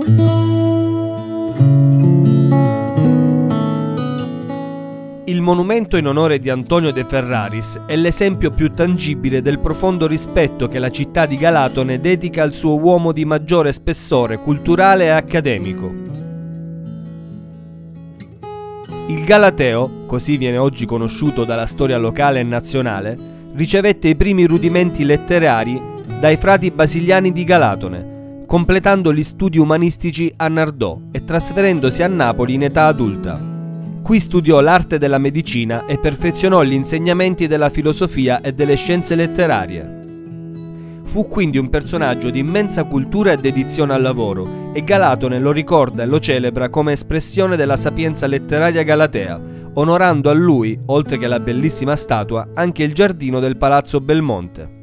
Il monumento in onore di Antonio De Ferraris è l'esempio più tangibile del profondo rispetto che la città di Galatone dedica al suo uomo di maggiore spessore culturale e accademico. Il Galateo, così viene oggi conosciuto dalla storia locale e nazionale, ricevette i primi rudimenti letterari dai frati basiliani di Galatone, completando gli studi umanistici a Nardò e trasferendosi a Napoli in età adulta. Qui studiò l'arte della medicina e perfezionò gli insegnamenti della filosofia e delle scienze letterarie. Fu quindi un personaggio di immensa cultura e dedizione al lavoro, e Galatone lo ricorda e lo celebra come espressione della sapienza letteraria galatea, onorando a lui, oltre che la bellissima statua, anche il giardino del Palazzo Belmonte.